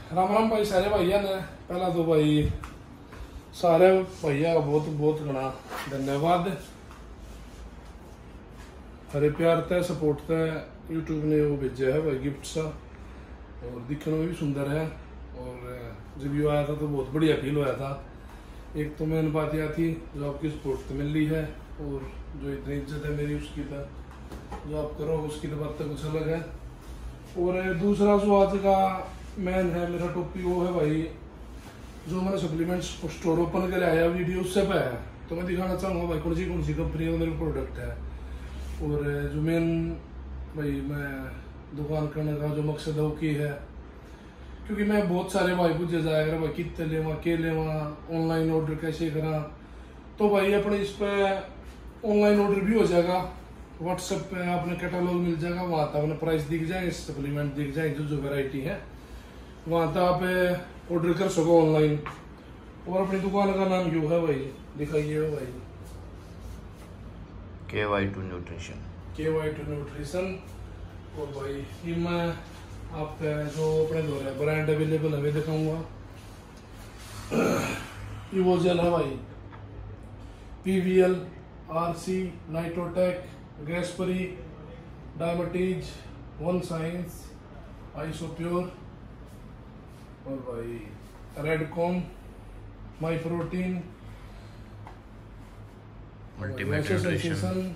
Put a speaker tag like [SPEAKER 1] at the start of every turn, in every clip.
[SPEAKER 1] राम राम भाई सारे भैया ने। पहला तो भाई सारे भैया का बहुत बहुत घना धन्यवाद। हरे प्यार तय सपोर्ट तय यूट्यूब ने वो भेजा है भाई गिफ्ट सा, और दिखने में भी सुंदर है। और जब ये आया था तो बहुत बढ़िया फील होया था। एक तो मेन बात यह थी जो आपकी सपोर्ट तो मिल रही है, और जो इतनी इज्जत है मेरी उसकी तो जो आप करो उसकी तो बात तो कुछ अलग है। और दूसरा जो आज का मेन है मेरा टॉपिक वो है भाई, जो मैंने सप्लीमेंट्स स्टोर ओपन कर आया वीडियो उससे पे है, तो मैं दिखाना चाहूँगा भाई कौन सी कंपनी का मेरे प्रोडक्ट है। और जो मेन भाई मैं दुकान करने का जो मकसद है वो की है, क्योंकि मैं बहुत सारे भाई पूछे जाएगा भाई कितने लेवा के लेवा ऑनलाइन ऑर्डर कैसे करा, तो भाई अपने इस पे ऑनलाइन ऑर्डर भी हो जाएगा। व्हाट्सएप पे आपने कैटलॉग मिल जाएगा, वहाँ तक अपने प्राइस दिख जाए, सप्लीमेंट दिख जाए, जो जो वैरायटी है वहाँ तक आप ऑर्डर कर सको ऑनलाइन। और अपनी दुकान का नाम क्यों है भाई, दिखाइए भाई।
[SPEAKER 2] KY2 nutrition.
[SPEAKER 1] KY2 nutrition. और भाई ये मैं आप जो अपने दो ब्रांड अवेलेबल है दिखाऊंगा। ये वो जेल है भाई, PVL, RC, Nitrotech, Gaspari, Dymatize, One Science, Isopure, और भाई Redcon, Myprotein,
[SPEAKER 2] Ultimate Nutrition.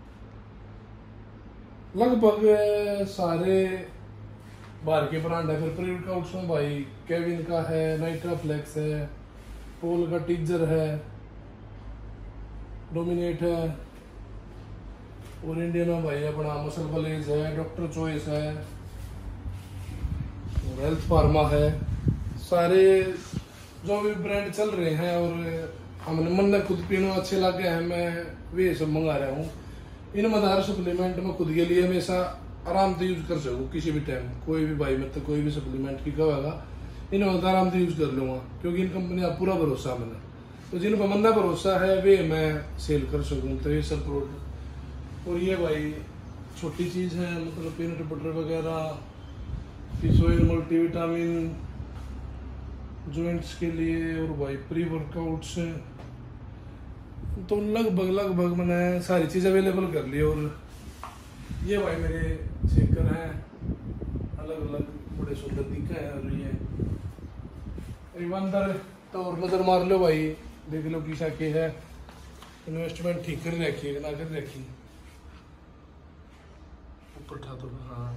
[SPEAKER 1] लगभग सारे बाहर के ब्रांड है। फिर प्री-वर्कआउट्स में भाई केविन का है, नाइट्रा फ्लेक्स है, पोल का टीजर है, डोमिनेट है, और इंडियन में भाई अपना मसल बलेज है, डॉक्टर चॉइस है, और हेल्थ फार्मा है। सारे जो भी ब्रांड चल रहे हैं और हमने मन ने खुद पीना अच्छे लगे हैं, मैं वे सब मंगा रहा हूँ। इन मदार सप्लीमेंट में खुद के लिए हमेशा आराम से यूज कर सकूँ किसी भी टाइम। कोई भी भाई मतलब कोई भी सप्लीमेंट की कहेगा इन आराम से यूज कर लूँगा, क्योंकि इन कंपनी का पूरा भरोसा मैंने, तो जिन पर मंदा भरोसा है वे मैं सेल कर सकूँ। तो ये सब प्रोडक्ट, और ये भाई छोटी चीज़ है मतलब पीनट बटर वगैरह, फिश ऑयल, मल्टीविटामिन जॉइंट्स के लिए, और भाई प्री वर्कआउट्स, तो लगभग मैंने सारी चीज़ अवेलेबल कर ली। और ये भाई मेरे शेकर हैं, अलग अलग बड़े सुंदर दिखे हैं। और ये अंदर तो और नजर मार लो भाई, देख लो किसा के है। इन्वेस्टमेंट ठीक कर रखी ना कर रखी, ऊपर था तो हाँ।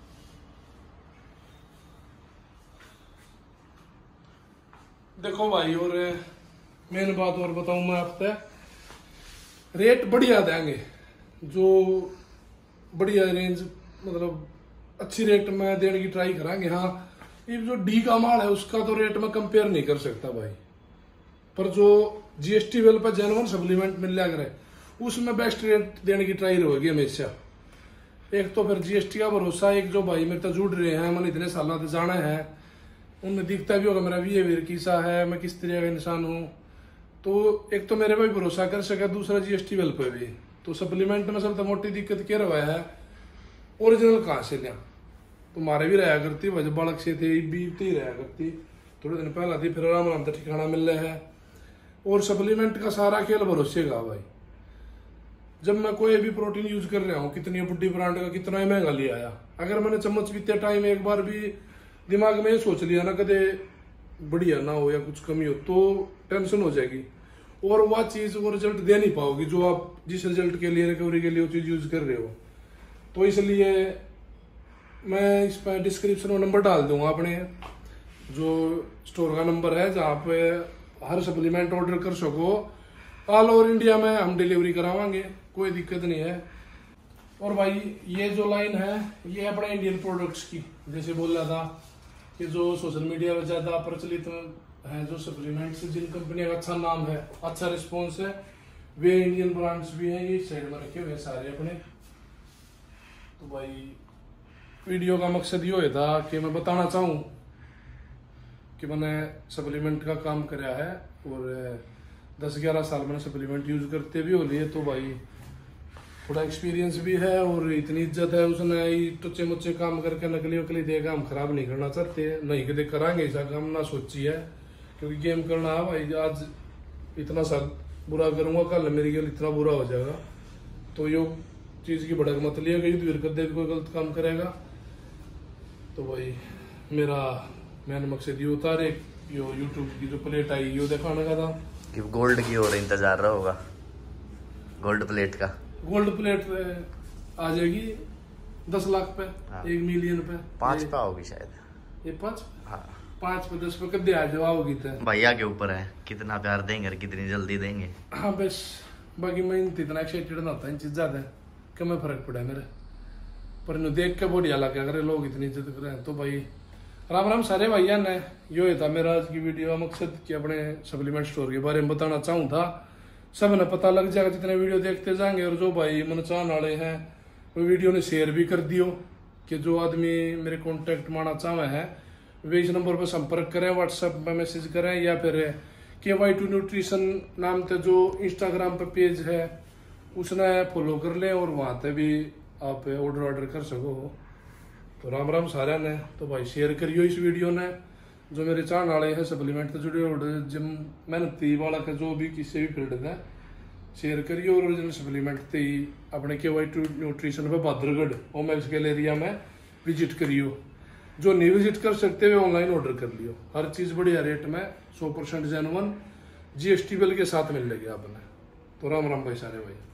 [SPEAKER 1] देखो भाई, और मेन बात और बताऊं मैं आपसे, रेट बढ़िया देंगे, जो बढ़िया रेंज मतलब अच्छी रेट में देने की ट्राई कराएंगे। हाँ, ये जो डी का माल है उसका तो रेट में कंपेयर नहीं कर सकता भाई, पर जो GST वेल पर जेन्युइन सप्लीमेंट मिल जाएगा उसमें बेस्ट रेट देने की ट्राई रहेगी हमेशा। एक तो फिर GST का भरोसा, एक जो भाई मेरे तो जुड़ रहे हैं, मैंने इतने साल से जाना है, उनमें दिखता भी होगा मेरा बिहेवियर कैसा है, मैं किस तरह का इंसान हूँ। तो एक तो मेरे पे भरोसा कर सके, दूसरा GST वेल पे भी। तो सप्लीमेंट में सबसे मोटी दिक्कत क्या रहा है, ओरिजिनल कहाँ से लिया। तुम्हारे भी रहा करती वजह बालक से थे भी रहा करती, थोड़े दिन पहला थी, फिर आराम तो ठिकाना मिल रहा है। और सप्लीमेंट का सारा खेल भरोसे का भाई। जब मैं कोई भी प्रोटीन यूज कर रहा हूँ, कितनी बड़ी ब्रांड का कितना ही महंगा ले आया, अगर मैंने चम्मच पीते टाइम एक बार भी दिमाग में ये सोच लिया ना कदे बढ़िया ना हो या कुछ कमी हो, तो टेंशन हो जाएगी, और वह चीज वो रिजल्ट दे नहीं पाओगी जो आप जिस रिजल्ट के लिए रिकवरी के लिए वो चीज यूज कर रहे हो। तो इसलिए मैं इस पर डिस्क्रिप्शन में नंबर डाल दूंगा, अपने जो स्टोर का नंबर है, जहाँ पे हर सप्लीमेंट ऑर्डर कर सको। ऑल ओवर इंडिया में हम डिलीवरी करावांगे, कोई दिक्कत नहीं है। और भाई ये जो लाइन है ये अपने इंडियन प्रोडक्ट्स की, जैसे बोल रहा था कि जो सोशल मीडिया में ज्यादा प्रचलित है जो सप्लीमेंट्स, जिन कंपनी का अच्छा नाम है, अच्छा रिस्पॉन्स है, वे इंडियन ब्रांड्स भी हैं। ये साइड में रखे हुए सारे अपने। तो भाई वीडियो का मकसद ये था कि मैं बताना चाहूँ कि मैंने सप्लीमेंट का काम कराया है, और 10-11 साल मैंने सप्लीमेंट यूज करते भी हो लिए। तो भाई थोड़ा एक्सपीरियंस भी है और इतनी इज्जत है उसने, टुच्चे मुच्चे काम करके नकली वकली देगा, हम खराब नहीं करना चाहते हैं, नहीं कदे करांगे ऐसा काम ना सोची है, क्योंकि गेम करना है भाई, आज इतना सा बुरा करूंगा कल मेरे लिए इतना बुरा हो जाएगा, तो यो चीज की भड़क मत लिया कि युद्ध कर दे कोई गलत काम करेगा। तो भाई मेरा मैंने मकसद ये उतारे, यो यूट्यूब की जो प्लेट आई यो दिखाने का था
[SPEAKER 2] कि गोल्ड की और इंतजार रहा होगा, गोल्ड प्लेट का।
[SPEAKER 1] गोल्ड प्लेट आ जाएगी 10 लाख पे,
[SPEAKER 2] हाँ।
[SPEAKER 1] 1 मिलियन पे,
[SPEAKER 2] 5 पे होगी शायद।
[SPEAKER 1] ये 5
[SPEAKER 2] हाँ
[SPEAKER 1] 5 पे 10 पे कदे आ जाओगी तो
[SPEAKER 2] भैया के ऊपर है कितना प्यार देंगे और कितनी जल्दी देंगे।
[SPEAKER 1] हाँ बस बाकी मैं इतना एक्साइटेड ना होता इन चीज ज्यादा कम फर्क पड़ा है मेरे पर, इन्हें देख के बढ़िया लगे अगर लोग इतनी इज्जत करें तो भाई राम राम सारे भैया ने। यो था मेरा आज की वीडियो का मकसद कि अपने सप्लीमेंट स्टोर के बारे में बताना चाहूँ था, सब ने पता लग जाएगा जितने वीडियो देखते जाएंगे, और जो भाई मन चाहने वाले हैं वो वीडियो ने शेयर भी कर दियो कि जो आदमी मेरे कॉन्टेक्ट माना चाहे हैं वे इस नंबर पर संपर्क करें, व्हाट्सएप पर मैसेज करें, या फिर KY2 न्यूट्रिशन नाम से जो इंस्टाग्राम पर पेज है उसने फॉलो कर लें और वहाँ पे भी आप ऑर्डर कर सको। तो राम राम सारे ने। तो भाई शेयर करियो इस वीडियो ने, जो मेरे चाहने वाले हैं सप्लीमेंट से जुड़े और जिम मेहनती वाला का जो भी किसी भी फील्ड है शेयर करियो, और ओरिजिनल सप्लीमेंट से ही अपने KY2 न्यूट्रिशन पे बहादुरगढ़ ओमेक्स गैल एरिया में विजिट करियो। जो नहीं विजिट कर सकते वे ऑनलाइन ऑर्डर कर लियो, हर चीज बढ़िया रेट में 100% जेन्युइन GST बिल के साथ मिल लेगी आपने। तो राम राम भाई सारे भाई।